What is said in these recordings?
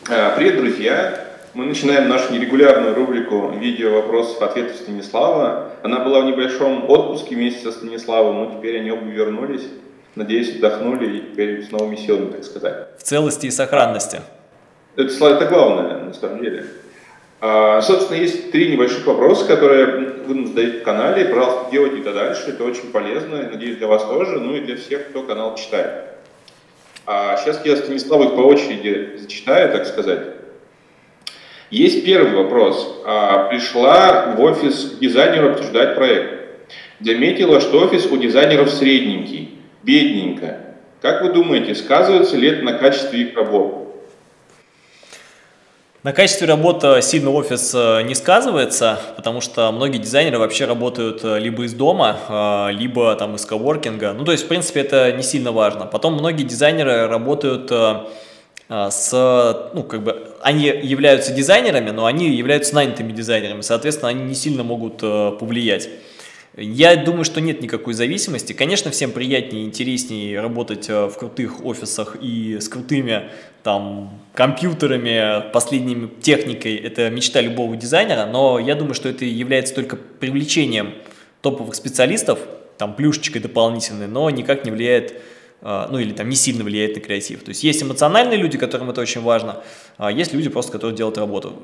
Привет, друзья! Мы начинаем нашу нерегулярную рубрику «Видео вопросов ответов Станислава». Она была в небольшом отпуске вместе со Станиславом, но теперь они оба вернулись. Надеюсь, отдохнули и теперь с новыми силами, так сказать. В целости и сохранности. Это главное, на самом деле. Собственно, есть 3 небольших вопроса, которые вы нам задаете в канале. Пожалуйста, делайте это дальше, это очень полезно, надеюсь, для вас тоже, ну и для всех, кто канал читает. Сейчас я Станиславу их по очереди зачитаю, так сказать. Есть первый вопрос. Пришла в офис к дизайнеру обсуждать проект. Заметила, что офис у дизайнеров средненький, бедненько. Как вы думаете, сказывается ли это на качестве их работы? На качестве работы сильно офис не сказывается, потому что многие дизайнеры вообще работают либо из дома, либо там из коворкинга. Ну, то есть, в принципе, это не сильно важно. Потом многие дизайнеры работают они являются дизайнерами, но они являются нанятыми дизайнерами, соответственно, они не сильно могут повлиять. Я думаю, что нет никакой зависимости. Конечно, всем приятнее и интереснее работать в крутых офисах и с крутыми там компьютерами, последней техникой. Это мечта любого дизайнера, но я думаю, что это является только привлечением топовых специалистов, там плюшечкой дополнительной, но никак не влияет, или там не сильно влияет на креатив. То есть есть эмоциональные люди, которым это очень важно, а есть люди просто, которые делают работу.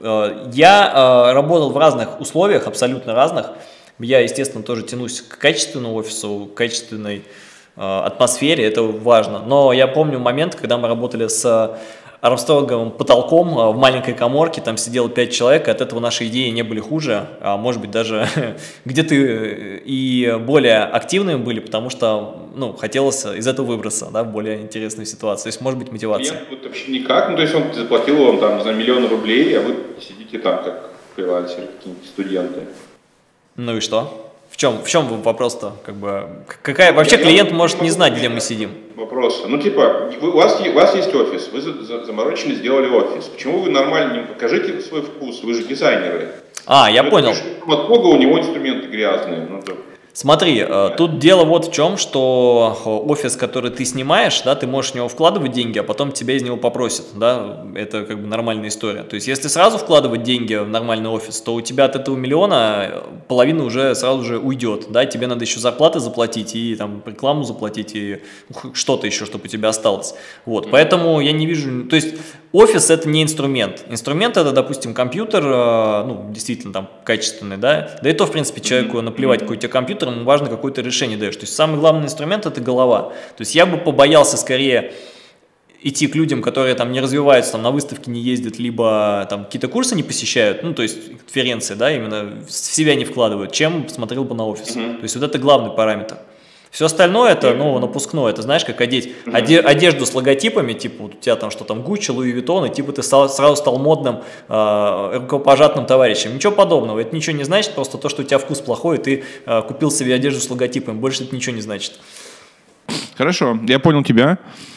Я работал в разных условиях, абсолютно разных. Я, естественно, тоже тянусь к качественному офису, к качественной атмосфере, это важно. Но я помню момент, когда мы работали с армстронговым потолком в маленькой каморке, там сидело 5 человек, и от этого наши идеи не были хуже, а может быть даже где-то и более активными были, потому что хотелось из этого выбраться, да, в более интересную ситуацию. То есть может быть мотивация. Клиент тут вообще никак, то есть он заплатил вам там за 1 000 000 рублей, а вы сидите там как фрилансеры, какие-нибудь студенты. Ну и что? В чем вопрос-то? Какая вообще клиент может не знать, где мы сидим? Вопрос. У вас есть офис, вы заморочили, сделали офис. Почему вы нормально не покажите свой вкус? Вы же дизайнеры. Я понял. От Бога у него инструменты грязные. Смотри, тут дело вот в чем, что офис, который ты снимаешь, да, ты можешь в него вкладывать деньги, а потом тебя из него попросят, да, это нормальная история. То есть, если сразу вкладывать деньги в нормальный офис, то у тебя от этого 1 000 000 половина уже сразу же уйдет, да, тебе надо еще зарплаты заплатить и там рекламу заплатить и что-то еще, чтобы у тебя осталось. Вот, поэтому я не вижу, то есть офис это не инструмент. Инструмент это, допустим, компьютер, действительно там качественный, да, да и то, в принципе, человеку наплевать, какой у тебя компьютер, ему важно, какое ты решение даешь. То есть самый главный инструмент это голова. То есть я бы побоялся скорее идти к людям, которые там не развиваются, там на выставки не ездят, либо там какие-то курсы не посещают, то есть конференции, да, именно в себя не вкладывают, чем смотрел бы на офис. То есть вот это главный параметр. Все остальное это, напускное, это знаешь, как одеть одежду с логотипами, типа вот у тебя там что там Gucci, Louis Vuitton, и типа ты сразу стал модным, рукопожатным товарищем. Ничего подобного, это ничего не значит, просто то, что у тебя вкус плохой, и ты купил себе одежду с логотипами, больше это ничего не значит. Хорошо, я понял тебя.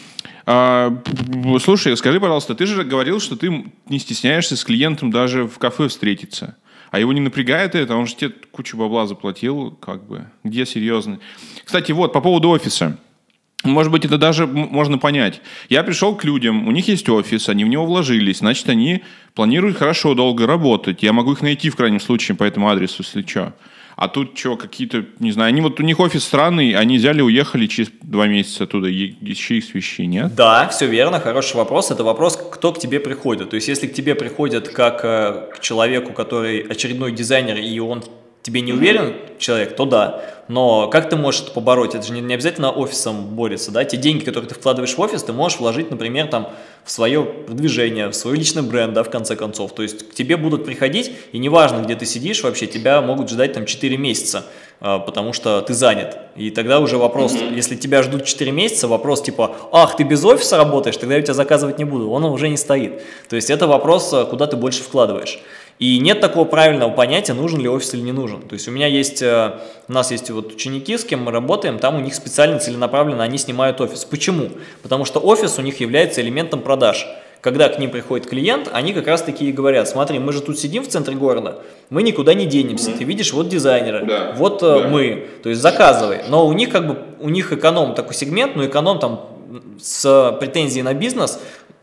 Слушай, скажи, пожалуйста, ты же говорил, что ты не стесняешься с клиентом даже в кафе встретиться. А его не напрягает это? Он же тебе кучу бабла заплатил, Где серьезно? Кстати, вот, по поводу офиса. Может быть, это даже можно понять. Я пришел к людям, у них есть офис, они в него вложились, значит, они планируют хорошо, долго работать. Я могу их найти в крайнем случае по этому адресу, если что. А тут что, какие-то, не знаю, у них офис странный, они взяли, уехали через 2 месяца оттуда, еще их свищи, нет? Да, все верно, хороший вопрос. Это вопрос, кто к тебе приходит. То есть, если к тебе приходят как к человеку, который очередной дизайнер, и он тебе не уверен, человек, то да. Но как ты можешь это побороть? Это же не обязательно офисом борется, да? Те деньги, которые ты вкладываешь в офис, ты можешь вложить, например, там, в свое продвижение, в свой личный бренд, да, в конце концов. То есть к тебе будут приходить, и неважно, где ты сидишь вообще, тебя могут ждать там 4 месяца, потому что ты занят. И тогда уже вопрос, если тебя ждут 4 месяца, вопрос типа, ах, ты без офиса работаешь, тогда я тебя заказывать не буду, он уже не стоит. То есть это вопрос, куда ты больше вкладываешь. И нет такого правильного понятия, нужен ли офис или не нужен. То есть у нас есть вот ученики, с кем мы работаем, там у них специально целенаправленно они снимают офис. Почему? Потому что офис у них является элементом продаж. Когда к ним приходит клиент, они как раз таки и говорят, смотри, мы же тут сидим в центре города, мы никуда не денемся, ты видишь, вот дизайнеры, мы, то есть заказывай. Но у них у них эконом такой сегмент, но эконом там с претензией на бизнес,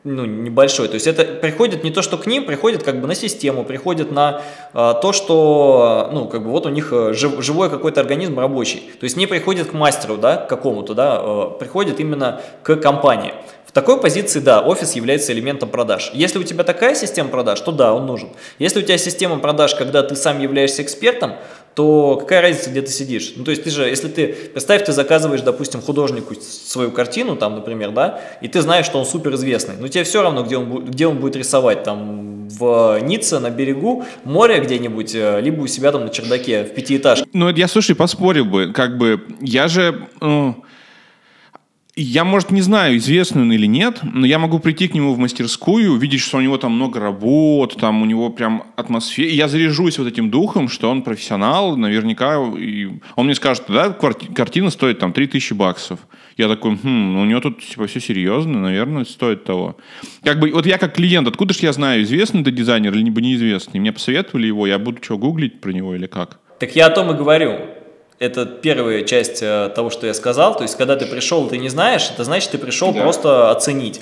ну, небольшой. То есть это приходит не то, что к ним, приходит как бы на систему, приходит на то, что, ну, как бы вот у них живой какой-то организм рабочий. То есть не приходит к мастеру, да, к какому-то, да, приходит именно к компании. В такой позиции, да, офис является элементом продаж. Если у тебя такая система продаж, то да, он нужен. Если у тебя система продаж, когда ты сам являешься экспертом, то какая разница, где ты сидишь? Ну, то есть ты же, если ты, представь, ты заказываешь, допустим, художнику свою картину, там, например, да, и ты знаешь, что он суперизвестный, но тебе все равно, где он будет рисовать, там, в Ницце, на берегу моря где-нибудь, либо у себя там на чердаке в 5-этажке. Ну, я, слушай, поспорил бы, как бы, я же... Я, может, не знаю, известный он или нет, но я могу прийти к нему в мастерскую, увидеть, что у него там много работ, там у него прям атмосфера. И я заряжусь вот этим духом, что он профессионал, наверняка. И он мне скажет, да, картина стоит там $3000. Я такой, у него тут типа все серьезно, наверное, стоит того. Как бы, вот я как клиент, откуда же я знаю, известный это дизайнер или либо неизвестный? Мне посоветовали его, я буду что, гуглить про него или как? Так я о том и говорю. Это первая часть того, что я сказал. То есть, когда ты пришел, ты не знаешь, это значит, ты пришел просто оценить.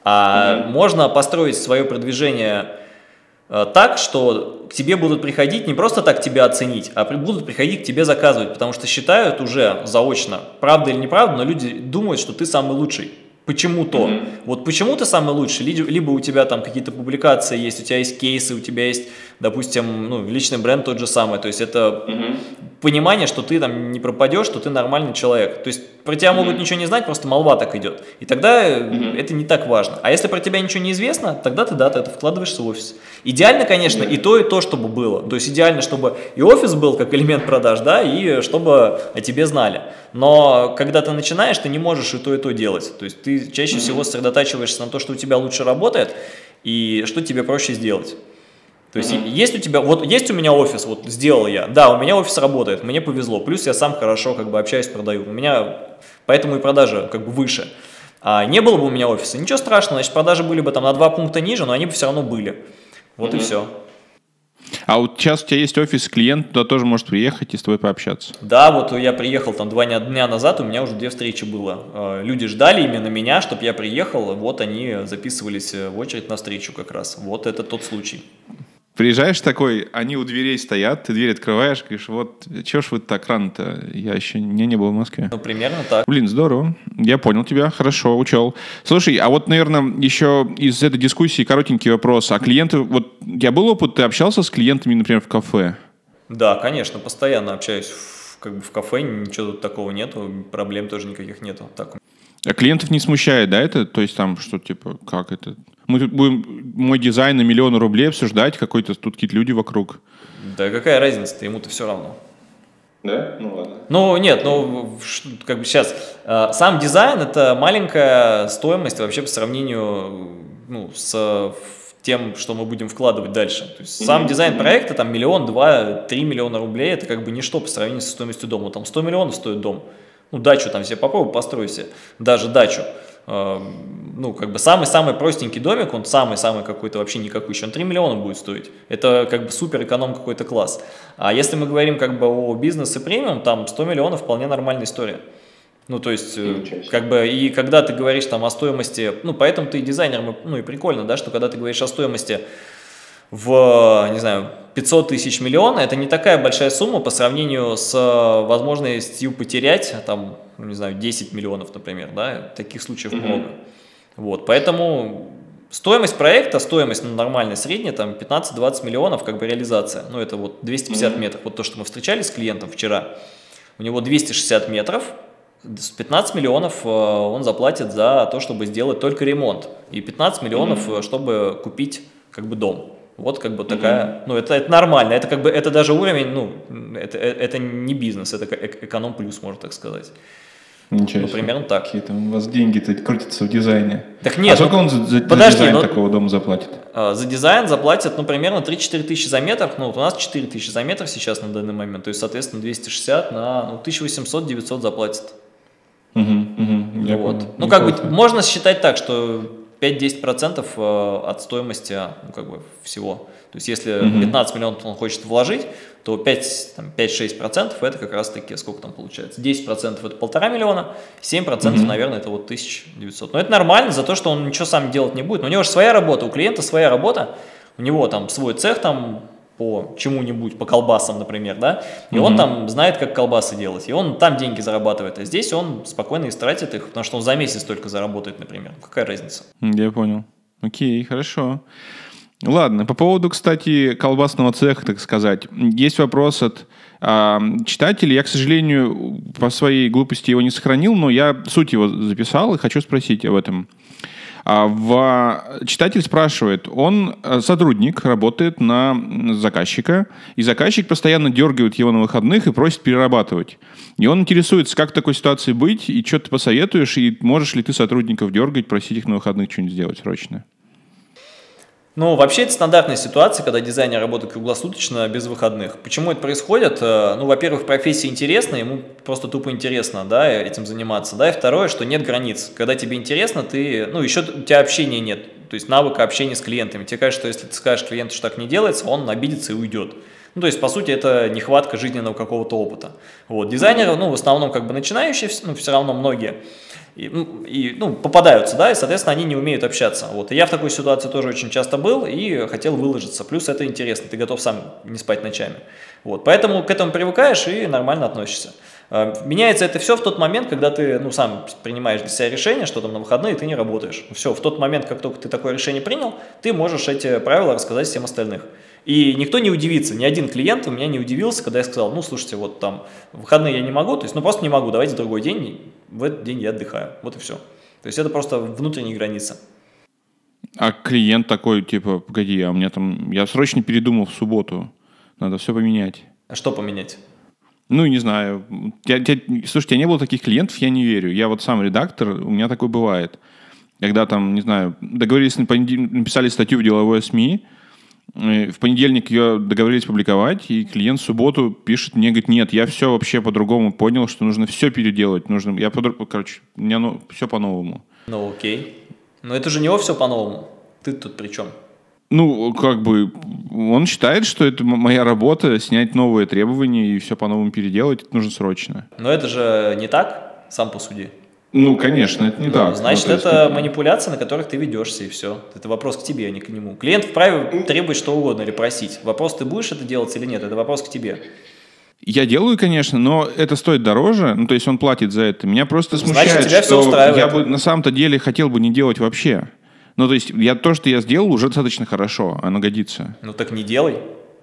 Можно построить свое продвижение так, что к тебе будут приходить не просто так тебя оценить, а будут приходить к тебе заказывать, потому что считают уже заочно, правда или неправда, но люди думают, что ты самый лучший. Почему-то. Вот почему ты самый лучший, либо у тебя там какие-то публикации есть, у тебя есть кейсы, у тебя есть, допустим, ну, личный бренд тот же самый, то есть это понимание, что ты там не пропадешь, что ты нормальный человек. То есть про тебя могут ничего не знать, просто молва так идет. И тогда это не так важно. А если про тебя ничего не известно, тогда ты, да, ты это вкладываешься в офис. Идеально, конечно, и то, чтобы было. То есть идеально, чтобы и офис был как элемент продаж, да, и чтобы о тебе знали. Но когда ты начинаешь, ты не можешь и то делать. То есть ты чаще всего сосредотачиваешься на то, что у тебя лучше работает, и что тебе проще сделать. То есть есть у тебя, вот есть у меня офис, вот сделал я, да, у меня офис работает, мне повезло, плюс я сам хорошо как бы общаюсь, продаю, у меня поэтому и продажи как бы выше. А не было бы у меня офиса, ничего страшного, значит продажи были бы там на 2 пункта ниже, но они бы все равно были. Вот и все. А вот сейчас у тебя есть офис, клиент туда тоже может приехать и с тобой пообщаться? Да, вот я приехал там 2 дня назад, у меня уже 2 встречи было. Люди ждали именно меня, чтобы я приехал, вот они записывались в очередь на встречу как раз. Вот это тот случай. Приезжаешь такой, они у дверей стоят, ты дверь открываешь, говоришь, вот, чё ж вы так рано-то? Я еще не был в Москве. Ну, примерно так. Блин, здорово. Я понял тебя, хорошо, учел. Слушай, а вот, наверное, еще из этой дискуссии коротенький вопрос. А клиенты, вот, у тебя был опыт, ты общался с клиентами, например, в кафе? Да, конечно, постоянно общаюсь как бы в кафе, ничего тут такого нету, проблем тоже никаких нету. Так. А клиентов не смущает, да, это? То есть там, что, типа, как это? Мы тут будем мой дизайн на $1 000 000 обсуждать, какой-то тут какие-то люди вокруг. Да какая разница-то, ему-то все равно. Да? Ну ладно. Ну нет, ну как бы сейчас, сам дизайн это маленькая стоимость вообще по сравнению с тем, что мы будем вкладывать дальше. То есть сам дизайн проекта, там 1, 2 миллиона, 3 миллиона рублей, это как бы ничто по сравнению со стоимостью дома. Там 100 миллионов стоит дом. Ну, дачу там себе попробуй, построй себе, даже дачу. Ну, как бы самый-самый простенький домик, он самый-самый какой-то вообще никакой, он 3 миллиона будет стоить. Это как бы супер эконом какой-то класс. А если мы говорим как бы о бизнесе премиум, там 100 миллионов вполне нормальная история. Ну, то есть, как бы, и когда ты говоришь там о стоимости, ну, поэтому ты дизайнер, ну, и прикольно, да, что когда ты говоришь о стоимости в, не знаю, 500 тысяч миллиона, это не такая большая сумма по сравнению с возможностью потерять, там, не знаю, 10 миллионов, например, да, таких случаев много. Вот, поэтому стоимость проекта, стоимость нормальная, средняя, там, 15-20 миллионов, как бы, реализация, ну, это вот 250 метров, вот то, что мы встречались с клиентом вчера, у него 260 метров, 15 миллионов он заплатит за то, чтобы сделать только ремонт, и 15 миллионов, чтобы купить, как бы, дом. Вот как бы такая, ну это нормально, это как бы, это даже уровень, ну, это не бизнес, это эконом плюс, можно так сказать. Ничего ну, примерно так. Какие-то у вас деньги-то крутятся в дизайне. Так нет. А сколько он за дизайн такого дома заплатит? За дизайн заплатят, ну, примерно 3-4 тысячи за метр, ну, вот у нас 4 тысячи за метр сейчас на данный момент, то есть, соответственно, 260 на 1800-900 заплатят. Я вот. понял. Ну, как бы, можно считать так, что 5-10% от стоимости, ну, как бы всего. То есть, если 15 миллионов он хочет вложить, то 5-6% это как раз-таки, сколько там получается? 10% это 1,5 миллиона, 7%, наверное, это вот 1900. Но это нормально за то, что он ничего сам делать не будет. Но у него же своя работа, у клиента своя работа, у него там свой цех там по чему-нибудь, по колбасам, например, да, и он там знает, как колбасы делать, и он там деньги зарабатывает, а здесь он спокойно истратит их, потому что он за месяц только заработает, например. Какая разница? Я понял. Окей, хорошо. Ладно, по поводу, кстати, колбасного цеха, так сказать, есть вопрос от читателей. Я, к сожалению, по своей глупости его не сохранил, но я суть его записал и хочу спросить об этом. Читатель спрашивает, он сотрудник, работает на заказчика, и заказчик постоянно дергает его на выходных и просит перерабатывать. И он интересуется, как в такой ситуации быть, и что ты посоветуешь, и можешь ли ты сотрудников дергать, просить их на выходных что-нибудь сделать срочно? Ну, вообще, это стандартная ситуация, когда дизайнер работает круглосуточно, без выходных. Почему это происходит? Ну, во-первых, профессия интересна, ему просто тупо интересно, да, этим заниматься, да, и второе, что нет границ. Когда тебе интересно, ну, еще у тебя общения нет, то есть навыка общения с клиентами. Тебе кажется, что если ты скажешь клиенту, что так не делается, он обидится и уйдет. Ну, то есть, по сути, это нехватка жизненного какого-то опыта. Вот, дизайнеры, ну, в основном, как бы начинающие, ну, все равно многие, ну, попадаются, да, и, соответственно, они не умеют общаться. Вот. И я в такой ситуации тоже очень часто был и хотел выложиться. Плюс это интересно, ты готов сам не спать ночами. Вот. Поэтому к этому привыкаешь и нормально относишься. Меняется это все в тот момент, когда ты, ну, сам принимаешь для себя решение, что там на выходные ты не работаешь. Все, в тот момент, как только ты такое решение принял, ты можешь эти правила рассказать всем остальным. И никто не удивится, ни один клиент у меня не удивился, когда я сказал, ну, слушайте, вот там в выходные я не могу, то есть, ну, просто не могу, давайте другой день, в этот день я отдыхаю, вот и все. То есть, это просто внутренняя граница. А клиент такой, типа, погоди, а у меня там, я срочно передумал в субботу, надо все поменять. А что поменять? Ну, не знаю. Слушай, у тебя не было таких клиентов, я не верю. Я вот сам редактор, у меня такое бывает. Когда там, не знаю, договорились, написали статью в деловое СМИ, в понедельник ее договорились публиковать, и клиент в субботу пишет мне, говорит, нет, я все вообще по-другому понял, что нужно все переделать. Короче, у меня все по-новому. Ну, окей. Но это же у него все по-новому. Ты тут при чем? Ну, как бы, он считает, что это моя работа, снять новые требования и все по-новому переделать, это нужно срочно. Но это же не так, сам посуди. Ну, конечно, это не так. Значит, это манипуляции, на которых ты ведешься, и все. Это вопрос к тебе, а не к нему. Клиент вправе требовать что угодно или просить. Вопрос, ты будешь это делать или нет, это вопрос к тебе. Я делаю, конечно, но это стоит дороже, ну, то есть он платит за это. Меня просто смущает, значит, тебя что все устраивает. Я бы на самом-то деле хотел бы не делать вообще. Ну, то есть то, что я сделал, уже достаточно хорошо, оно годится. Ну, так не делай.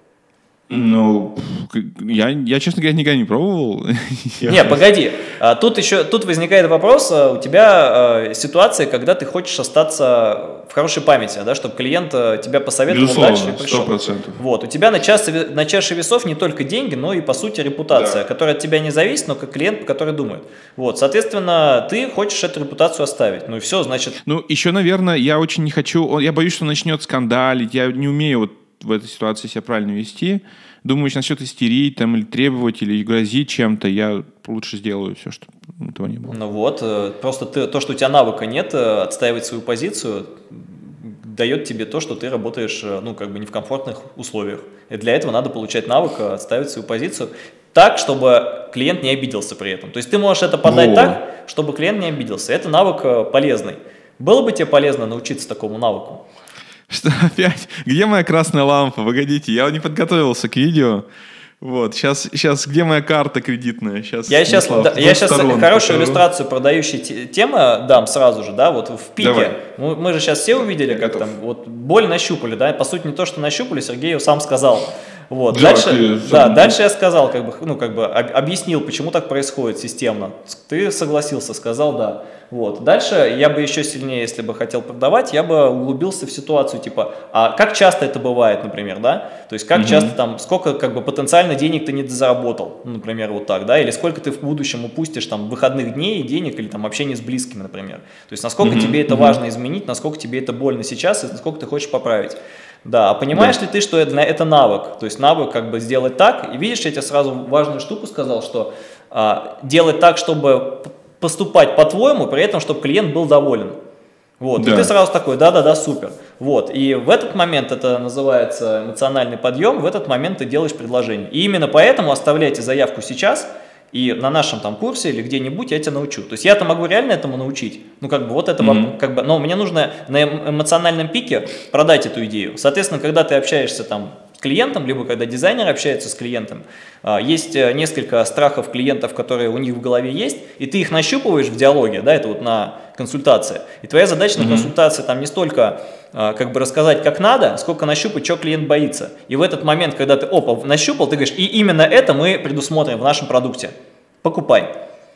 Ну, я, честно говоря, никогда не пробовал. Не, погоди. Тут возникает вопрос. У тебя ситуация, когда ты хочешь остаться в хорошей памяти, да, чтобы клиент тебя посоветовал дальше и пришел. 100%. Вот. У тебя на чаше весов не только деньги, но и, по сути, репутация, да, которая от тебя не зависит, но как клиент, который думает. Вот. Соответственно, ты хочешь эту репутацию оставить. Ну и все, значит... Ну, еще, наверное, я очень не хочу... Я боюсь, что начнет скандалить. Я не умею вот в этой ситуации себя правильно вести. Думаю, если начнет истерить там, или требовать, или грозить чем-то, я лучше сделаю все, чтобы этого не было. Ну вот, просто то, что у тебя навыка нет, отстаивать свою позицию, дает тебе то, что ты работаешь, ну, как бы не в комфортных условиях. И для этого надо получать навык, отстаивать свою позицию так, чтобы клиент не обиделся при этом. То есть ты можешь это подать так, чтобы клиент не обиделся. Это навык полезный. Было бы тебе полезно научиться такому навыку? Что опять? Где моя красная лампа? Погодите, я не подготовился к видео. Вот, сейчас где моя карта кредитная? Я сейчас хорошую иллюстрацию продающей темы дам сразу же, да, вот в пике. Давай. Мы же сейчас все увидели, как там вот боль нащупали, да, по сути не то, что нащупали, Сергей ее сам сказал. Вот. Дальше я сказал, объяснил, почему так происходит системно. Ты согласился, сказал да. Вот. Дальше я бы еще сильнее, если бы хотел продавать, я бы углубился в ситуацию, типа, а как часто это бывает, например, да? То есть как часто там, сколько как бы потенциально денег ты не заработал, например, вот так, да? Или сколько ты в будущем упустишь там выходных дней, денег или там общения с близкими, например. То есть насколько тебе это важно изменить, насколько тебе это больно сейчас и насколько ты хочешь поправить. Да, а понимаешь ли ты, что это навык? То есть навык как бы сделать так, и видишь, я тебе сразу важную штуку сказал, что делать так, чтобы поступать по-твоему, при этом, чтобы клиент был доволен. Вот, Да. и ты сразу такой, да-да-да, супер. Вот, и в этот момент, это называется эмоциональный подъем, в этот момент ты делаешь предложение. И именно поэтому оставляйте заявку сейчас, и на нашем там курсе или где-нибудь я тебя научу. То есть я-то могу реально этому научить. Ну, как бы вот это, как бы, но мне нужно на эмоциональном пике продать эту идею. Соответственно, когда ты общаешься там с клиентом, либо когда дизайнер общается с клиентом, есть несколько страхов клиентов, которые у них в голове есть, и ты их нащупываешь в диалоге, да, это вот на консультации. И твоя задача на консультации там не столько как бы рассказать, как надо, сколько нащупать, что клиент боится. И в этот момент, когда ты, нащупал, ты говоришь, и именно это мы предусмотрим в нашем продукте. Покупай.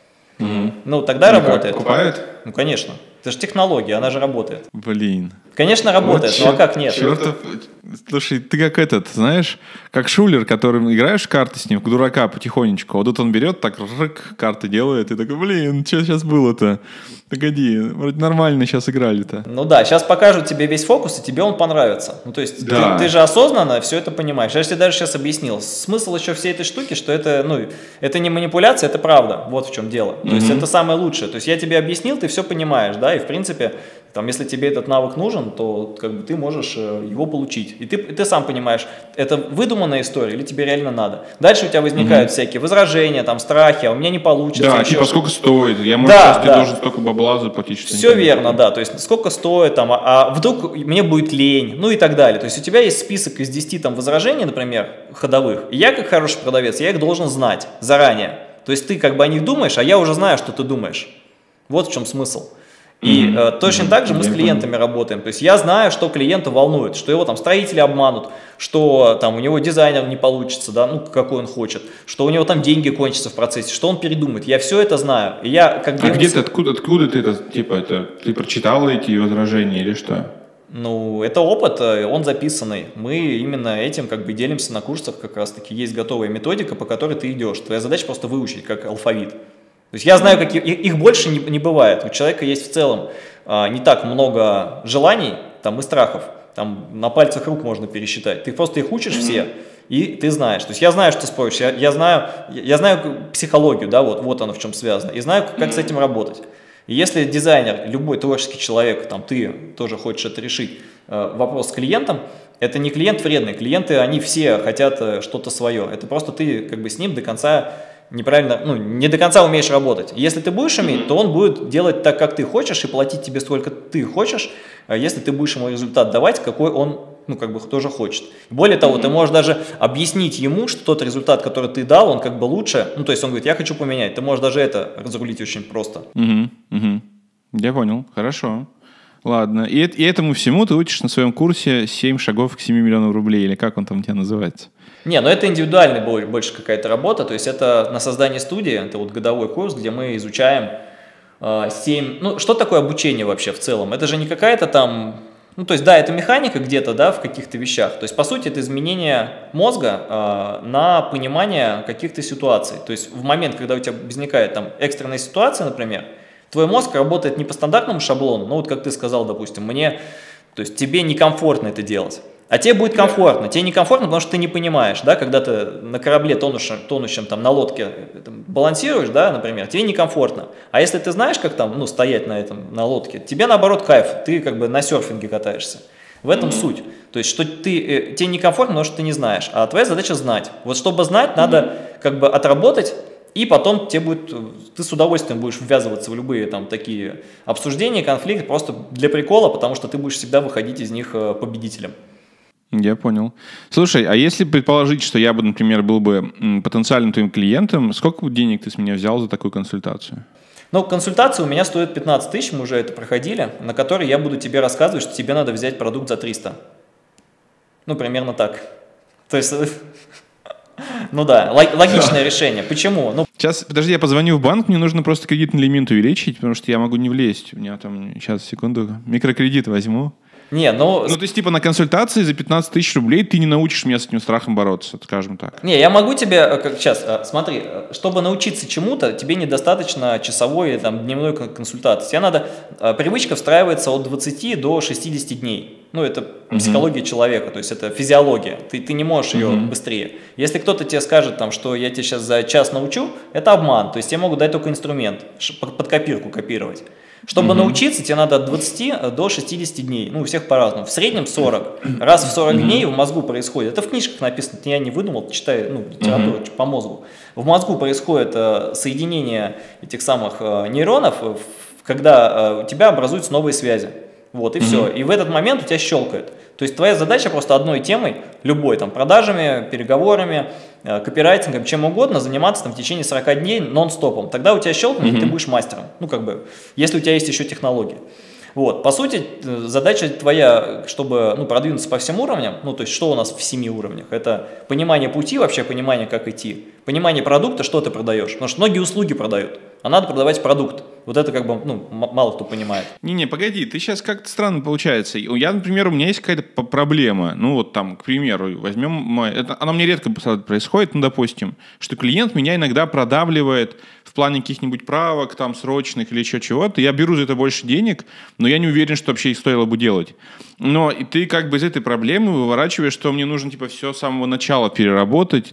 Ну, тогда работает. Покупают? Ну, конечно. Это же технология, она же работает. Блин. Конечно, работает, Вот ну а как нет? Чертов... Слушай, ты как знаешь, как шулер, которым играешь в карты с ним, как дурака потихонечку. Вот тут он берет, так рык, карты делает, и такой, блин, что сейчас было-то? Погоди, вроде нормально сейчас играли-то. Ну да, сейчас покажут тебе весь фокус, и тебе он понравится. Ну то есть Да. ты же осознанно все это понимаешь. Я же тебе даже сейчас объяснил. Смысл еще всей этой штуки, что это, ну, это не манипуляция, это правда. Вот в чем дело. То есть это самое лучшее. То есть я тебе объяснил, ты все понимаешь, да, и в принципе, там, если тебе этот навык нужен, то как бы ты можешь его получить. И ты сам понимаешь, это выдуманная история или тебе реально надо. Дальше у тебя возникают всякие возражения, там, страхи, а у меня не получится. Да, еще типа что-то. сколько стоит? Я, может, Да, сейчас тебе должен столько бабла заплатить. Что Все верно, да, то есть сколько стоит, там, а вдруг мне будет лень, ну и так далее. То есть у тебя есть список из 10 там, возражений, например, ходовых, и я как хороший продавец, я их должен знать заранее. То есть ты как бы о них думаешь, а я уже знаю, что ты думаешь. Вот в чем смысл. И точно так же мы с клиентами работаем. То есть я знаю, что клиента волнует, что его там строители обманут, что там у него дизайнер не получится, да, ну какой он хочет, что у него там деньги кончатся в процессе, что он передумает. Я все это знаю. И я как бы... А где ты, откуда ты это, типа, ты прочитал эти возражения или что? Ну, это опыт, он записанный. Мы именно этим как бы делимся на курсах, как раз таки есть готовая методика, по которой ты идешь. Твоя задача просто выучить, как алфавит. То есть я знаю, какие их больше не бывает. У человека есть в целом не так много желаний там, и страхов. Там на пальцах рук можно пересчитать. Ты просто их учишь все, и ты знаешь. То есть я знаю, что споришь, я знаю психологию, да, вот оно в чем связано, и знаю, как с этим работать. И если дизайнер, любой творческий человек, там, ты тоже хочешь это решить, вопрос с клиентом, это не клиент вредный. Клиенты, они все хотят что-то свое. Это просто ты как бы с ним до конца... неправильно, ну, не до конца умеешь работать. Если ты будешь уметь, то он будет делать так, как ты хочешь, и платить тебе столько ты хочешь, если ты будешь ему результат давать, какой он, ну, как бы тоже хочет. Более того, ты можешь даже объяснить ему, что тот результат, который ты дал, он как бы лучше, ну, то есть он говорит, я хочу поменять, ты можешь даже это разрулить очень просто. Я понял, хорошо. Ладно, и этому всему ты учишь на своем курсе 7 шагов к 7 миллионам рублей, или как он там у тебя называется? Не, ну это индивидуальная больше какая-то работа, то есть это на создание студии, это вот годовой курс, где мы изучаем 7, ну что такое обучение вообще в целом? Это же не какая-то там, ну то есть да, это механика где-то, да, в каких-то вещах, то есть по сути это изменение мозга на понимание каких-то ситуаций, то есть в момент, когда у тебя возникает там экстренная ситуация, например, твой мозг работает не по стандартному шаблону, ну вот как ты сказал, допустим, то есть тебе некомфортно это делать. А тебе будет комфортно. Тебе некомфортно, потому что ты не понимаешь, да, когда ты на корабле тонущем там, на лодке там, балансируешь, да, например, тебе некомфортно. А если ты знаешь, как там, ну, стоять на лодке, тебе наоборот кайф, ты как бы на серфинге катаешься. В этом суть. То есть, что тебе некомфортно, потому что ты не знаешь. А твоя задача знать. Вот чтобы знать, надо как бы отработать, и потом ты с удовольствием будешь ввязываться в любые там такие обсуждения, конфликты, просто для прикола, потому что ты будешь всегда выходить из них победителем. Я понял. Слушай, а если предположить, что я бы, например, был бы потенциальным твоим клиентом, сколько денег ты с меня взял за такую консультацию? Ну, консультация у меня стоит 15 тысяч, мы уже это проходили, на которой я буду тебе рассказывать, что тебе надо взять продукт за 300. Ну, примерно так. То есть, ну да, логичное решение. Почему? Ну, сейчас, подожди, я позвоню в банк, мне нужно просто кредитный лимит увеличить, потому что я могу не влезть. У меня там, сейчас, секунду, микрокредит возьму. Не, ну... Ну, то есть, типа, на консультации за 15 тысяч рублей ты не научишь меня с этим страхом бороться, скажем так. Не, я могу тебе... Сейчас, смотри, чтобы научиться чему-то, тебе недостаточно часовой или там, дневной консультации. Тебе надо... Привычка встраивается от 20 до 60 дней. Ну, это психология человека, то есть это физиология. Ты не можешь ее быстрее. Если кто-то тебе скажет, там, что я тебе сейчас за час научу, это обман. То есть тебе могут дать только инструмент, под копирку копировать. Чтобы научиться, тебе надо от 20 до 60 дней. Ну, у всех по-разному. В среднем 40. Раз в 40 дней в мозгу происходит. Это в книжках написано, это я не выдумал, читаю литературу по мозгу. В мозгу происходит соединение этих самых нейронов, когда у тебя образуются новые связи. Вот, и все. И в этот момент у тебя щелкает. То есть твоя задача просто одной темой, любой, там, продажами, переговорами, копирайтингом, чем угодно, заниматься там в течение 40 дней нон-стопом. Тогда у тебя щелкнет, и ты будешь мастером. Ну, как бы, если у тебя есть еще технологии. Вот, по сути, задача твоя, чтобы продвинуться по всем уровням, то есть что у нас в 7 уровнях, это понимание пути, вообще понимание, как идти, понимание продукта, что ты продаешь, потому что многие услуги продают, а надо продавать продукт. Вот это как бы, мало кто понимает. Не, погоди, ты сейчас как-то странно получается. Я, например, у меня есть какая-то проблема. Ну, вот там, к примеру, возьмем... Она мне редко происходит, допустим, что клиент меня иногда продавливает в плане каких-нибудь правок, там, срочных или еще чего-то. Я беру за это больше денег, но я не уверен, что вообще их стоило бы делать. Но и ты как бы из этой проблемы выворачиваешь, что мне нужно, типа, все с самого начала переработать.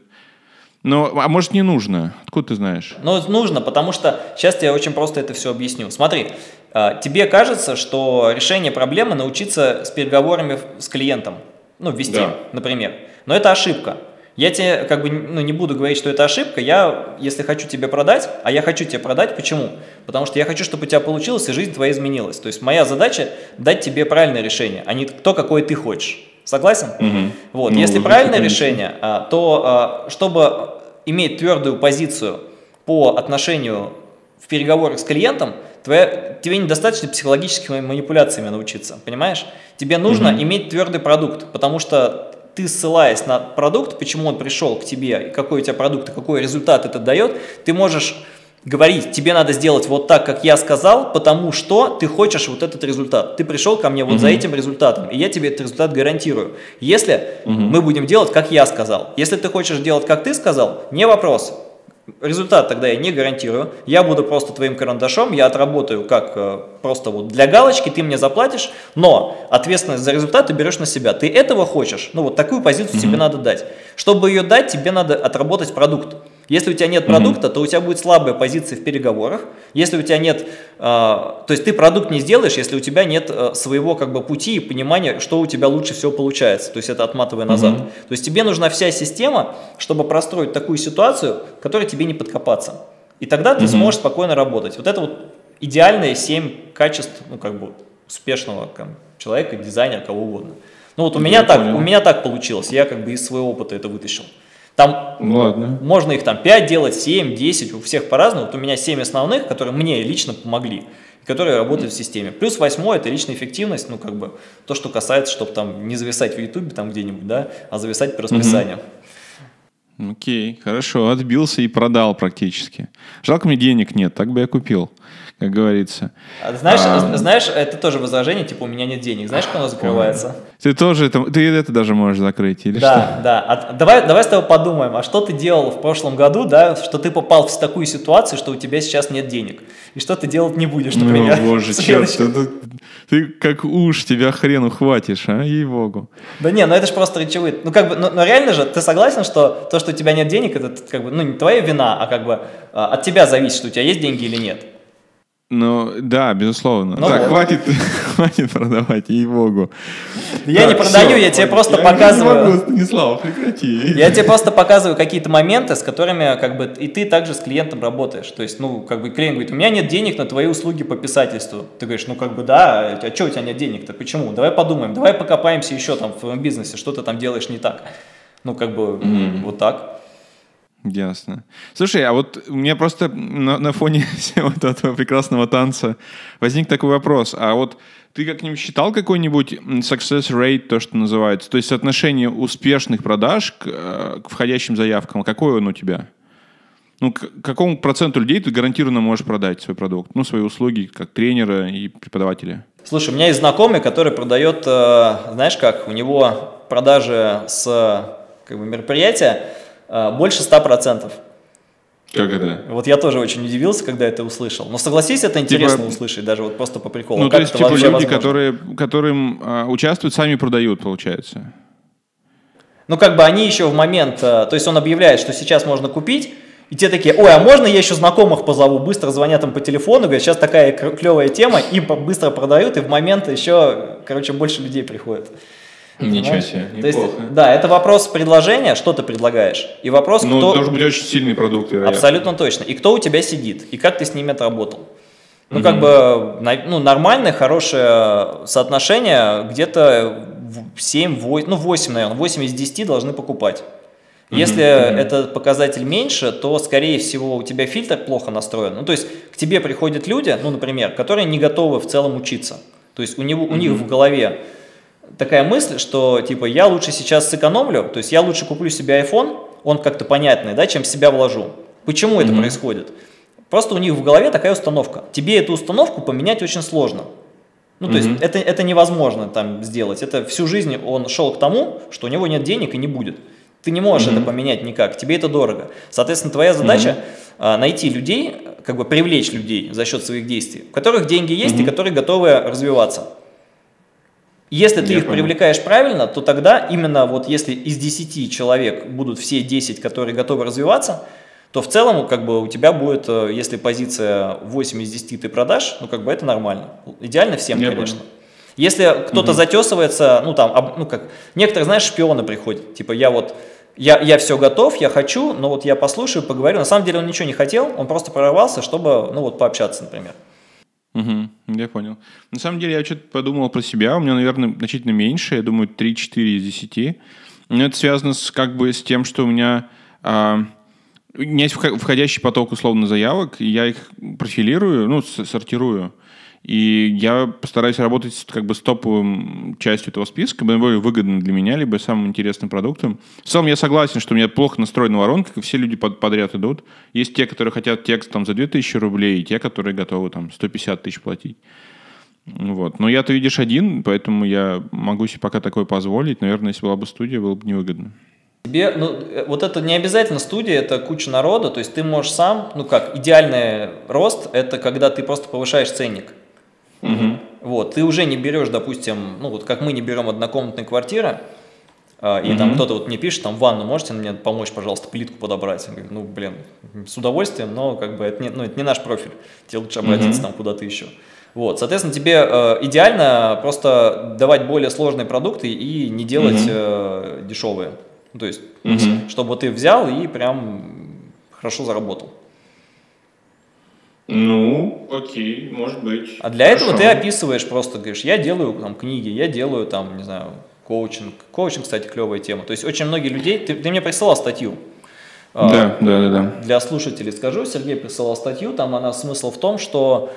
А может, не нужно? Откуда ты знаешь? Нужно, потому что сейчас я очень просто это все объясню. Смотри, тебе кажется, что решение проблемы научиться с переговорами с клиентом, вести, например. Но это ошибка. Я тебе как бы не буду говорить, что это ошибка. Я, если хочу тебе продать, а я хочу тебе продать, почему? Потому что я хочу, чтобы у тебя получилось и жизнь твоя изменилась. То есть моя задача дать тебе правильное решение, а не то, какое ты хочешь. Согласен? Вот. Если правильное решение, то чтобы иметь твердую позицию по отношению в переговорах с клиентом, тебе недостаточно психологическими манипуляциями научиться, понимаешь? Тебе нужно иметь твердый продукт, потому что ты, ссылаясь на продукт, почему он пришел к тебе, какой у тебя продукт и какой результат это дает, ты можешь говорить, тебе надо сделать вот так, как я сказал, потому что ты хочешь вот этот результат. Ты пришел ко мне вот за этим результатом, и я тебе этот результат гарантирую. Если мы будем делать, как я сказал. Если ты хочешь делать, как ты сказал, не вопрос. Результат тогда я не гарантирую. Я буду просто твоим карандашом, я отработаю как просто вот для галочки, ты мне заплатишь, но ответственность за результат ты берешь на себя. Ты этого хочешь? Вот такую позицию тебе надо дать. Чтобы ее дать, тебе надо отработать продукт. Если у тебя нет продукта, то у тебя будет слабая позиция в переговорах. Если у тебя нет, то есть ты продукт не сделаешь, если у тебя нет своего как бы пути и понимания, что у тебя лучше всего получается. То есть это отматывая назад. То есть тебе нужна вся система, чтобы простроить такую ситуацию, в которой тебе не подкопаться. И тогда ты сможешь спокойно работать. Вот это вот идеальные 7 качеств, успешного человека, дизайнера, кого угодно. Вот у меня так получилось. Я как бы из своего опыта это вытащил. Там можно их 5 делать, 7, 10, у всех по-разному. Вот у меня 7 основных, которые мне лично помогли, которые работают в системе. Плюс 8 это личная эффективность, то, что касается, чтобы там не зависать в Ютубе там где-нибудь, а зависать по расписанию. Окей, хорошо, отбился и продал практически. Жалко, мне денег нет, так бы я купил, как говорится. Знаешь, это тоже возражение, типа у меня нет денег. Знаешь, как оно закрывается? Ты это даже можешь закрыть или что? Да. Давай с тобой подумаем, а что ты делал в прошлом году, что ты попал в такую ситуацию, что у тебя сейчас нет денег? И что ты делать не будешь, например? Боже, черт, ты как уж, тебя хрен ухватишь, ей-богу. Да не, это же просто речевые. Но реально же, ты согласен, что то, что у тебя нет денег, это не твоя вина, а от тебя зависит, что у тебя есть деньги или нет? Да, безусловно. Хватит продавать, ей-богу. Я не продаю, я тебе просто показываю. Не могу, Станислав, прекрати. Я тебе просто показываю какие-то моменты, с которыми и ты также с клиентом работаешь. То есть, клиент говорит, у меня нет денег на твои услуги по писательству. Ты говоришь, да, а что у тебя нет денег-то? Почему? Давай подумаем, давай покопаемся еще там в твоем бизнесе, что ты там делаешь не так. Вот так. Ясно. Слушай, а вот у меня просто на фоне всего этого прекрасного танца возник такой вопрос. А вот ты как-нибудь считал какой-нибудь success rate, то, что называется? То есть соотношение успешных продаж к входящим заявкам. Какой он у тебя? К какому проценту людей ты гарантированно можешь продать свой продукт? Свои услуги как тренера и преподавателя. Слушай, у меня есть знакомый, который продает, знаешь как, у него продажи с мероприятия больше 100%. Как это? Вот я тоже очень удивился, когда это услышал. Но согласись, это интересно услышать, даже вот просто по приколу. То есть, люди, которым участвуют, сами продают, получается? Они еще в момент, то есть он объявляет, что сейчас можно купить, И те такие, ой, а можно я еще знакомых позову? Быстро звонят им по телефону, говорят, сейчас такая клевая тема, им быстро продают, и в момент еще, короче, больше людей приходит. Ничего себе, неплохо. То есть, да, это вопрос предложения, что ты предлагаешь, и вопрос, ну, кто... должен быть очень сильный продукт, вероятно. Абсолютно точно. И кто у тебя сидит, и как ты с ними отработал. Ну, как бы, ну, нормальное, хорошее соотношение, где-то 7, 8, ну, 8, наверное, 8 из 10 должны покупать. Если этот показатель меньше, то, скорее всего, у тебя фильтр плохо настроен. Ну, то есть, к тебе приходят люди, ну, например, которые не готовы в целом учиться. То есть, у них в голове такая мысль, что, типа, я лучше сейчас сэкономлю, то есть, я лучше куплю себе iPhone, он как-то понятный, да, чем в себя вложу. Почему это происходит? Просто у них в голове такая установка. Тебе эту установку поменять очень сложно. Ну, то есть, это невозможно там сделать. Это всю жизнь он шел к тому, что у него нет денег и не будет. Ты не можешь это поменять никак, тебе это дорого. Соответственно, твоя задача найти людей, как бы привлечь людей за счет своих действий, у которых деньги есть и которые готовы развиваться. Если ты их привлекаешь правильно, то тогда именно вот если из 10 человек будут все 10, которые готовы развиваться, то в целом как бы у тебя будет, если позиция 8 из 10 ты продашь, ну как бы это нормально. Идеально всем, конечно. Если кто-то затесывается, ну там, ну как, некоторые, знаешь, шпионы приходят, типа я все готов, я хочу, но вот я послушаю, поговорю. На самом деле он ничего не хотел, он просто прорвался, чтобы, ну вот, пообщаться, например. Я понял. На самом деле я что-то подумал про себя, у меня, наверное, значительно меньше, я думаю, 3-4 из 10. Но это связано как бы с тем, что у меня есть входящий поток условно заявок, и я их профилирую, ну, сортирую. И я постараюсь работать как бы с топовым частью этого списка, более выгодным для меня, либо самым интересным продуктом. В целом я согласен, что у меня плохо настроена воронка, и все люди подряд идут. Есть те, которые хотят текст там за 2000 рублей, и те, которые готовы там 150 тысяч платить. Вот. Но я, ты видишь, один, поэтому я могу себе пока такое позволить. Наверное, если была бы студия, было бы невыгодно. Тебе, ну, вот это не обязательно студия, это куча народа, то есть ты можешь сам, ну как, идеальный рост, это когда ты просто повышаешь ценник. Вот, ты уже не берешь, допустим, ну вот как мы не берем однокомнатные квартиры, и там кто-то вот мне пишет, там, ванну можете мне помочь, пожалуйста, плитку подобрать? Я говорю, ну, блин, с удовольствием, но как бы это не наш профиль, тебе лучше обратиться там куда-то еще. Вот, соответственно, тебе идеально просто давать более сложные продукты и не делать дешевые. То есть, чтобы ты взял и прям хорошо заработал. Ну, окей, может быть. А для этого ты описываешь просто, говоришь, я делаю там книги, я делаю там, не знаю, коучинг. Коучинг, кстати, клевая тема. То есть очень многие людей, ты мне присылал статью. Да. Для слушателей скажу, Сергей присылал статью, там она смысл в том, что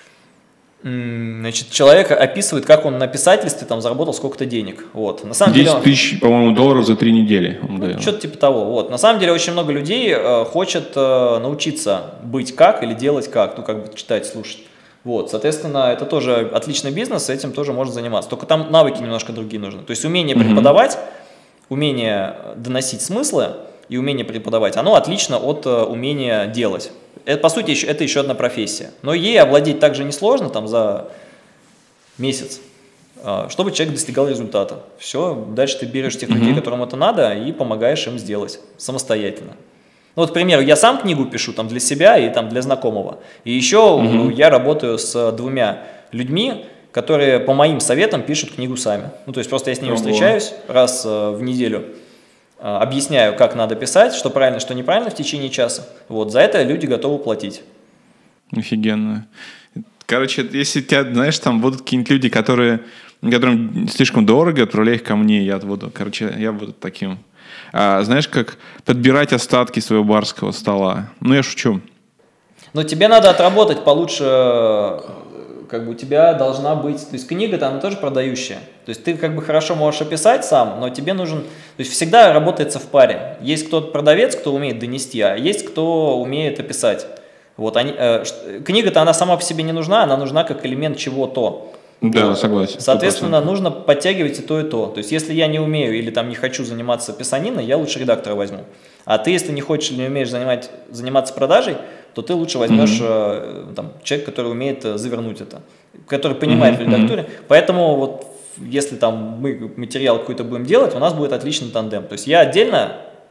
значит, человек описывает, как он на писательстве там заработал сколько-то денег. Вот. На самом 10 тысяч, по-моему, долларов за 3 недели. Что-то типа того. Вот. На самом деле очень много людей хочет научиться быть как или делать как, ну как бы читать, слушать. Вот. Соответственно, это тоже отличный бизнес, этим тоже можно заниматься. Только там навыки немножко другие нужны. То есть умение преподавать, умение доносить смыслы и умение преподавать, оно отлично от умения делать. Это, по сути, это еще одна профессия. Но ей овладеть также несложно, там, за месяц, чтобы человек достигал результата. Все, дальше ты берешь тех людей, которым это надо, и помогаешь им сделать самостоятельно. Ну, вот, к примеру, я сам книгу пишу там, для себя и там, для знакомого. И еще я работаю с 2 людьми, которые по моим советам пишут книгу сами. Ну, то есть просто я с ними встречаюсь раз в неделю, объясняю, как надо писать, что правильно, что неправильно в течение часа. Вот, за это люди готовы платить. Офигенно. Короче, если тебя, знаешь, там будут какие-нибудь люди, которым слишком дорого, отправляй их ко мне, я буду таким. Знаешь, как подбирать остатки своего барского стола. Ну, я шучу. Но тебе надо отработать получше, как бы у тебя должна быть, то есть книга-то она тоже продающая. То есть ты как бы хорошо можешь описать сам, но тебе нужен, то есть всегда работается в паре. Есть кто-то продавец, кто умеет донести, а есть кто умеет описать. Вот книга-то она сама по себе не нужна, она нужна как элемент чего-то. Да, согласен. 100%. Соответственно, нужно подтягивать и то, и то. То есть, если я не умею или там не хочу заниматься писаниной, я лучше редактора возьму. А ты, если не хочешь или не умеешь заниматься продажей, то ты лучше возьмешь там, человека, который умеет завернуть это, который понимает в редактуре. Поэтому вот если там мы материал какой-то будем делать, у нас будет отличный тандем. То есть я отдельно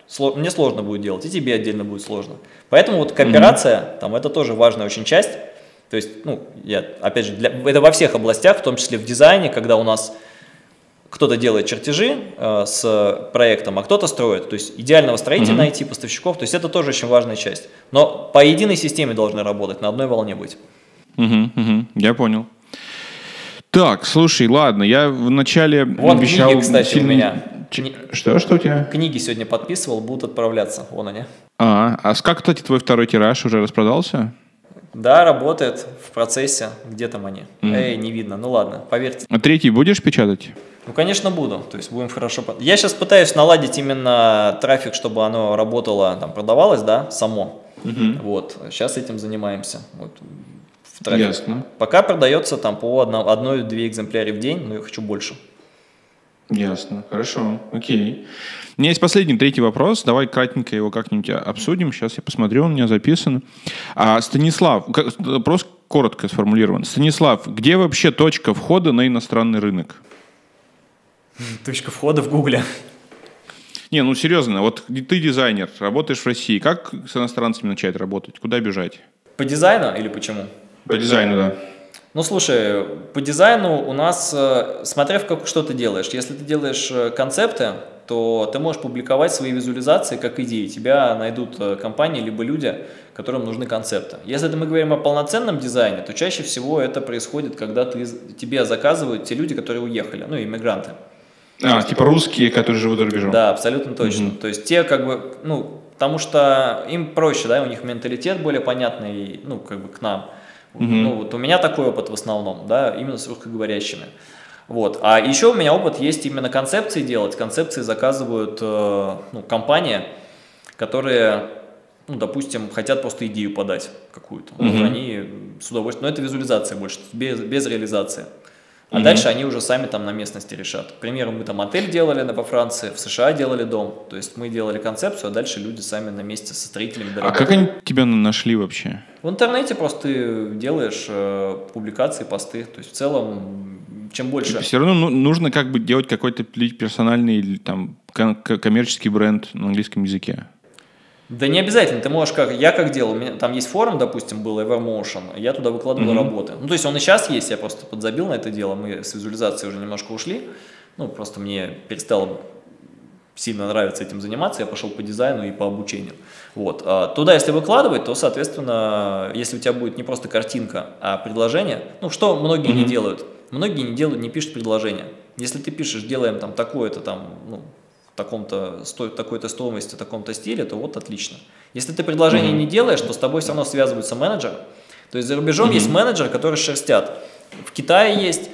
Мне сложно будет делать, и тебе отдельно будет сложно. Поэтому вот кооперация, там, это тоже важная очень часть. То есть, ну, опять же, это во всех областях, в том числе в дизайне, когда у нас кто-то делает чертежи с проектом, а кто-то строит. То есть идеального строителя найти, поставщиков. То есть это тоже очень важная часть. Но по единой системе должны работать, на одной волне быть. Я понял. Так, слушай, ладно, я вначале вот обещал... книги, кстати, у меня. Что у тебя? Книги сегодня подписывал, будут отправляться. Вон они. А как, кстати, твой второй тираж уже распродался? Да, работает в процессе. Где там они? Не видно. Ну ладно, поверьте. А третий будешь печатать? Ну, конечно, буду. То есть будем хорошо... Я сейчас пытаюсь наладить именно трафик, чтобы оно работало, там, продавалось, да, само. Вот. Сейчас этим занимаемся. Вот. Ясно. Пока продается там по 1-2 экземпляре в день, но я хочу больше. Ясно. Хорошо. Окей. У меня есть последний, третий вопрос. Давай кратенько его как-нибудь обсудим. Сейчас я посмотрю, у меня записан. Станислав, вопрос коротко сформулирован. Станислав, где вообще точка входа на иностранный рынок? Точка входа в Гугле. Не, ну серьезно, вот ты дизайнер, работаешь в России. Как с иностранцами начать работать? Куда бежать? По дизайну или почему? По дизайну, да. Ну, слушай, по дизайну у нас, смотря что ты делаешь. Если ты делаешь концепты, то ты можешь публиковать свои визуализации как идеи. Тебя найдут компании либо люди, которым нужны концепты. Если мы говорим о полноценном дизайне, то чаще всего это происходит, когда тебе заказывают те люди, которые уехали, ну, иммигранты. Типа русские, которые живут за рубежом. Да, абсолютно точно. То есть те как бы, ну, потому что им проще, да, у них менталитет более понятный, ну, как бы к нам. Ну, вот у меня такой опыт в основном, да, именно с русскоговорящими. Вот. А еще у меня опыт есть именно концепции делать. Концепции заказывают компании, которые, ну, допустим, хотят просто идею подать какую-то. Они с удовольствием, но это визуализация больше, без реализации. А дальше они уже сами там на местности решат. К примеру, мы там отель делали во Франции, в США делали дом. То есть мы делали концепцию, а дальше люди сами на месте со строителями доработали. А как они тебя нашли вообще? В интернете просто ты делаешь публикации, посты. То есть в целом, чем больше... Все равно нужно как бы делать какой-то персональный там коммерческий бренд на английском языке. Да не обязательно, ты можешь я как делал, у меня там есть форум, допустим, был Evermotion, я туда выкладывал работы. Ну, то есть он и сейчас есть, я просто подзабил на это дело, мы с визуализацией уже немножко ушли, ну, просто мне перестало сильно нравится этим заниматься, я пошел по дизайну и по обучению. Вот. Туда, если выкладывать, то, соответственно, если у тебя будет не просто картинка, а предложение, ну, что многие не делают? Многие не пишут предложение. Если ты пишешь, делаем там такое-то там, ну, такой-то стоимости, в таком-то стиле, то вот отлично. Если ты предложение не делаешь, то с тобой все равно связываются менеджеры. То есть за рубежом есть менеджеры, которые шерстят. В Китае есть,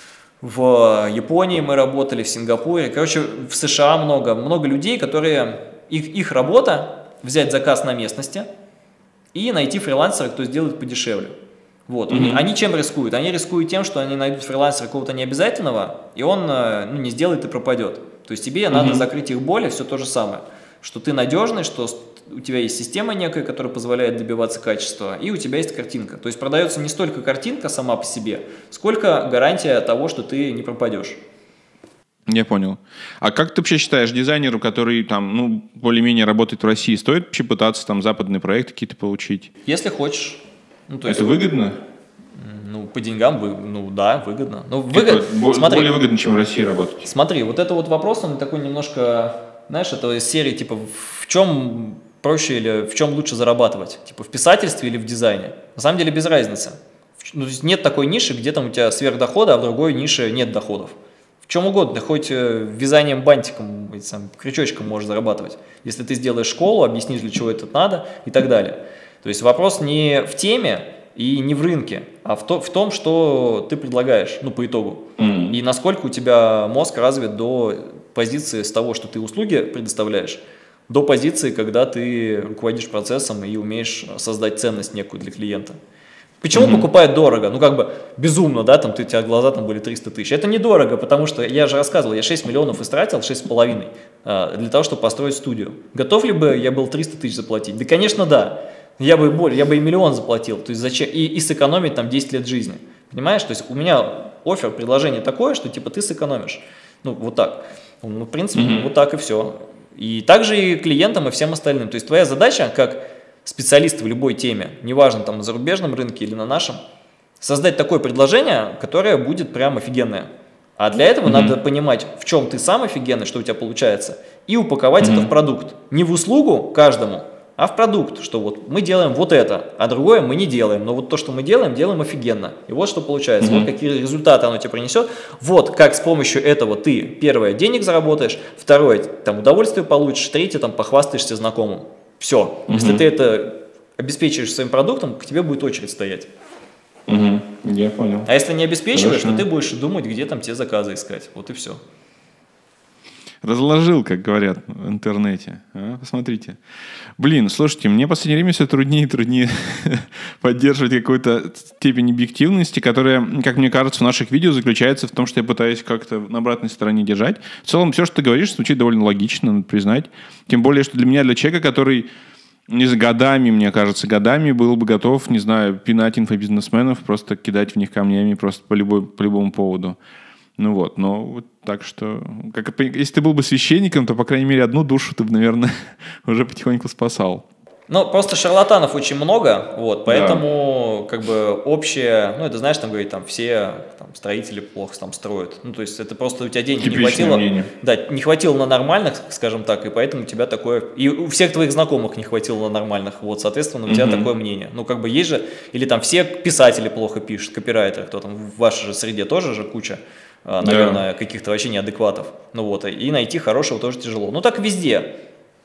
в Японии мы работали, в Сингапуре. Короче, в США много людей, которые, их работа взять заказ на местности и найти фрилансера, кто сделает подешевле. Вот. Они чем рискуют? Они рискуют тем, что они найдут фрилансера какого-то необязательного, и он не сделает и пропадет. То есть тебе надо закрыть их боли, все то же самое. Что ты надежный, что у тебя есть система некая, которая позволяет добиваться качества, и у тебя есть картинка. То есть продается не столько картинка сама по себе, сколько гарантия того, что ты не пропадешь. Я понял. А как ты вообще считаешь, дизайнеру, который там, ну, более-менее работает в России, стоит вообще пытаться там западные проекты какие-то получить? Если хочешь. Ну, то есть, это выгодно? Ну, по деньгам, ну да, выгодно. Ну, смотри, более выгодно, чем в России работать. Смотри, вот это вот вопрос, он такой немножко, знаешь, это из серии, типа, в чем проще или в чем лучше зарабатывать? Типа, в писательстве или в дизайне? На самом деле, без разницы. Ну, то есть нет такой ниши, где там у тебя сверхдохода, а в другой нише нет доходов. В чем угодно, ты хоть вязанием бантиком, крючочком можешь зарабатывать. Если ты сделаешь школу, объяснишь, для чего это надо и так далее. То есть вопрос не в теме и не в рынке, а в том, что ты предлагаешь, ну, по итогу. И насколько у тебя мозг развит до позиции с того, что ты услуги предоставляешь, до позиции, когда ты руководишь процессом и умеешь создать ценность некую для клиента. Почему покупают дорого? Ну, как бы безумно, да, там у тебя глаза там были 300 тысяч. Это недорого, потому что, я же рассказывал, я 6 миллионов истратил, 6,5, для того, чтобы построить студию. Готов ли бы я был 300 тысяч заплатить? Да, конечно, да. Я бы и миллион заплатил, то есть зачем, и сэкономить там 10 лет жизни. Понимаешь? То есть у меня оффер, предложение такое, что типа ты сэкономишь. Ну, вот так. Ну, в принципе, вот так и все. И также и клиентам, и всем остальным. То есть твоя задача, как специалиста в любой теме, неважно там на зарубежном рынке или на нашем, создать такое предложение, которое будет прям офигенное. А для этого надо понимать, в чем ты сам офигенный, что у тебя получается, и упаковать это в продукт. Не в услугу каждому, а в продукт, что вот мы делаем вот это, а другое мы не делаем. Но вот то, что мы делаем, делаем офигенно. И вот что получается, вот какие результаты оно тебе принесет. Вот как с помощью этого ты, первое, денег заработаешь, второе, там, удовольствие получишь, третье, там, похвастаешься знакомым. Все. Если ты это обеспечиваешь своим продуктом, к тебе будет очередь стоять. Я понял. А если не обеспечиваешь, то ты будешь думать, где там те заказы искать. Вот и все. Разложил, как говорят в интернете. Посмотрите. Блин, слушайте, мне в последнее время все труднее и труднее поддерживать какую-то степень объективности, которая, как мне кажется, в наших видео заключается в том, что я пытаюсь как-то на обратной стороне держать. В целом, все, что ты говоришь, звучит довольно логично, надо признать. Тем более, что для меня, для человека, который не с годами, мне кажется, годами был бы готов, не знаю, пинать инфобизнесменов, просто кидать в них камнями просто по любому поводу. Ну вот, но вот так что, если ты был бы священником, то, по крайней мере, одну душу ты бы, наверное, уже потихоньку спасал. Ну, просто шарлатанов очень много, вот, поэтому, как бы, общее, ну, это, знаешь, там, говорит, там, все там, строители плохо там строят, ну, то есть, это просто у тебя денег не хватило, да, не хватило на нормальных, скажем так, и поэтому у тебя такое, и у всех твоих знакомых не хватило на нормальных, вот, соответственно, у тебя такое мнение, ну, как бы, есть же, или там все писатели плохо пишут, копирайтеры, кто там, в вашей же среде тоже же куча, наверное, каких-то вообще неадекватов, ну, вот, и найти хорошего тоже тяжело, ну, так везде.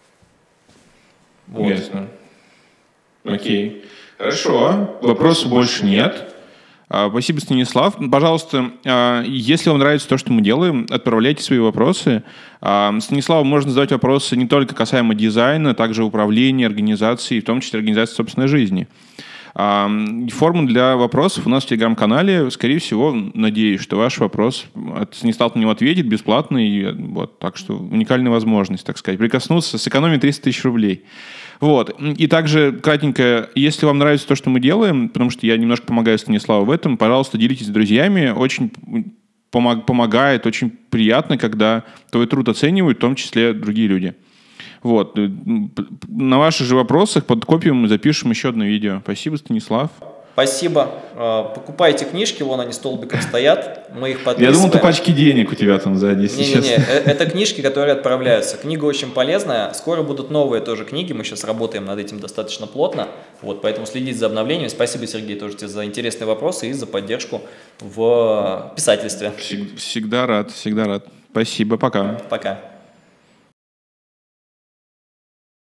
Вот. Ясно. Окей. Хорошо. Вопросов больше нет. Спасибо, Станислав. Пожалуйста, если вам нравится то, что мы делаем, отправляйте свои вопросы. Станиславу можно задавать вопросы не только касаемо дизайна, также управления, организации, в том числе организации собственной жизни. Форму для вопросов у нас в Телеграм-канале. Скорее всего, надеюсь, что ваш вопрос Станислав на него ответит бесплатно. И вот, так что уникальная возможность, так сказать, прикоснуться, сэкономить 300 тысяч рублей. Вот. И также, кратенько, если вам нравится то, что мы делаем, потому что я немножко помогаю Станиславу в этом, пожалуйста, делитесь с друзьями. Очень помогает, очень приятно, когда твой труд оценивают, в том числе другие люди. Вот. На ваших же вопросах под копию мы запишем еще одно видео. Спасибо, Станислав. Спасибо. Покупайте книжки, вон они столбиком стоят, мы их подписываем. Я думал, это пачки денег у тебя там сзади сейчас. Не-не-не, это книжки, которые отправляются. Книга очень полезная, скоро будут новые тоже книги, мы сейчас работаем над этим достаточно плотно, вот, поэтому следите за обновлением. Спасибо, Сергей, тоже тебе за интересные вопросы и за поддержку в писательстве. Всегда рад, всегда рад. Спасибо, пока. Пока.